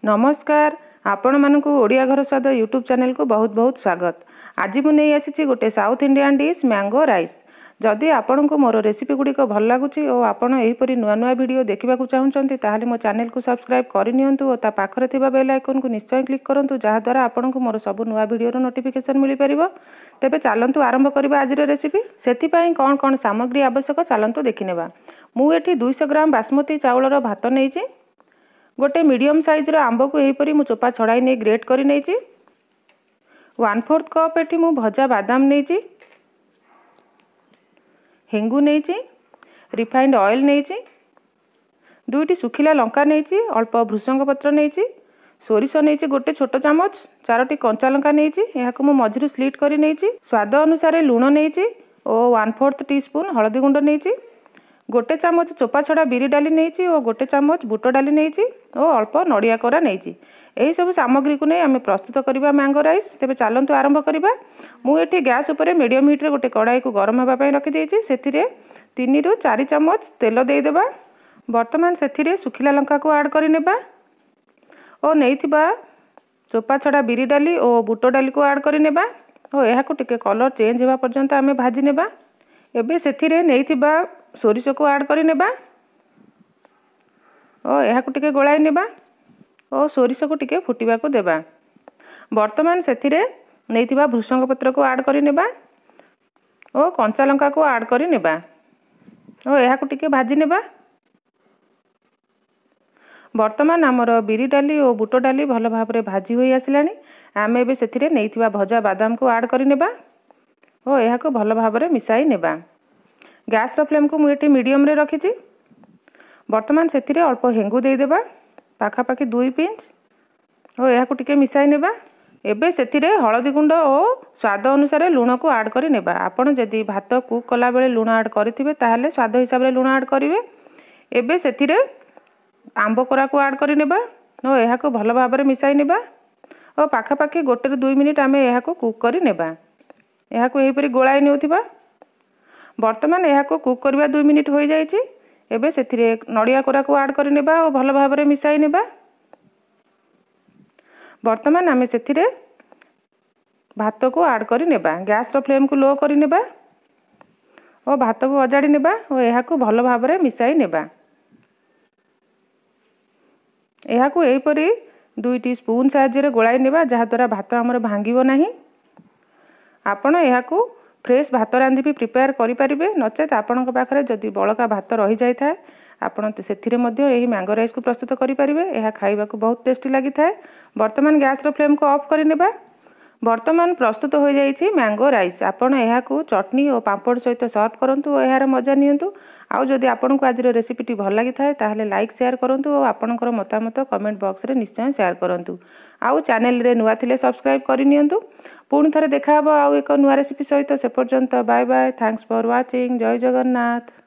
नमस्कार आपण मानक ओडिया घर स्वाद यूट्यूब चैनल को बहुत बहुत स्वागत। आज मुझे आसी गोटे South Indian dish mango rice. जदि आपण को मोर रेसिपी गुड़िक भल लगुच और आपड़ यहपरी नुआ नुआ वीडियो देखा चाहते ताहले मो चैनल को सब्सक्राइब करनियंतु और ता पाखरे थिबा बेल आइकन को निश्चय क्लिक करंतु जहाद्वारा आपण को मोर सब नुआ वीडियो नोटिफिकेशन मिल पारिबो। तेबे चलंतु आरंभ करबा आज रेसिपी। सेति पई कोन कोन सामग्री आवश्यक चलंतु देखिनेबा। मु एठी 200 ग्राम बासमती चाउलर भात नेइछि। गोटे मीडियम साइज आंब को यहीपरी मु चोपा छड़ाई नहीं ग्रेट कर 1/4 कप एटी मु भजा बादाम नहीं, हेंगु नहीं, रिफाइंड ऑयल नहीं, 2टी सुखिला लंका नहीं, अल्प भृषंग पत्र नहीं, सोरिष नहीं गोटे छोट चामच, 4टी कंचा लंका नहीं, यह मु मझिरु स्लिट कर नहीं, स्वाद अनुसार लुण नहीं और 1/4 टीस्पून हलदी गुंड नहीं, गोटे चामच चोपा छड़ा बिरी डाली नहीं और गोटे चामच बुट डाली नहीं और अल्प नड़िया कोरा नहीं। यही सब सामग्री को नहीं आम प्रस्तुत करवा मैंगो राइस। तेज चलतु आरंभ करवा। मुझे गैस उपर मीडियम हीट्रे गोटे कड़ाई को गरम होगापी रखिदे। से 3 ରୁ 4 चामच तेल देदेबा। बर्तमान से सुखिला लंका को ऐड करनेबा और नहीं चोपा छड़ा बिरी डाली और बुट डाली को ऐड करनेबा और यह टिके कलर चेंज होगा पर्यंत आम भाजी नेबा। एबे से नहीं सोरिष को ऐड करनेबा और यह टिके गोलाई नेबा और सोरिष को टिके फुटिबा को देबा। वर्तमान से नहीं भृषंग पत्र को ऐड करनेबा और कंचा लंका को ऐड करनेबा और यह टिके भाजी नेबा। वर्तमान आमर बिरी डाली और बुट डाली भल भाव में भाजी हो आसलानी। आम ए से नहीं भजा बादाम को ऐड करनेबा और यह भल भाव में मिसाई नेबा। गैस फ्लेम को मुझे मीडियम रे रखी। वर्तमान से अल्प हेंगु देदेबा पाखापाखि 2 पिंच और यह टिके मिसाई नेबा। एबे से हलदी गुंड और स्वाद अनुसार लुण को ऐड कर नेबा। आपण जदि भात कुक कला बेले लुण ऐड करिथिबे ताहले स्वाद हिसाब रे लुण ऐड करिवे। एबे से आंब कोरा को ऐड कर नेबा और यह भल भाव में मिसाई नेबा और पाखापाखि 1 ରୁ 2 मिनिट आम यह कुक कर नेबा। यह यहीपरि गोलाई नेउथिबा। वर्तमान यह कुक करवा 2 मिनिट हो जाइए। एबे से नड़िया कोरा को ऐड कर नेबा और भल भाव में मिसाई नेबा। वर्तमान आम से भात को ऐड कर नेबा। गैस फ्लेम को लो कर नेबा और भात को अजाड़ी नेबा और यह भल भाव में मिसाई नेबा। यह यहीपरि 2टी स्पून साहाय्य गोलाई नेबा जहाद्वारा भात आमर भांगिबो नाही। आपण यह फ्रेश भात रांधि भी प्रिपेयर करें नचेत आपण पाखे जदि बड़का भात रही जाए आपड़ से मैंगो राइस को प्रस्तुत करें। यह खाइबा को बहुत टेस्टी लगी था। वर्तमान गैस फ्लेम को ऑफ करनेबा। वर्तमान प्रस्तुत हो जाइए मैंगो राइस। आपण यह चटनी और पापड़ सहित सर्व करूँ और यार मजा नियंतु। आउ जदि आपन को आज रेसिपीटी भल लगी था ताहले लाइक शेयर करूँ और आपणकर मतामत कमेंट बॉक्स रे निश्चय शेयर करूँ। आउ चैनल रे नुआ थिले सब्सक्राइब करनियंतु। पुणी थरे देखा आउ एक नुआ रेसिपी सहित से पर्यंत bye bye. Thanks for watching. जय जगन्नाथ।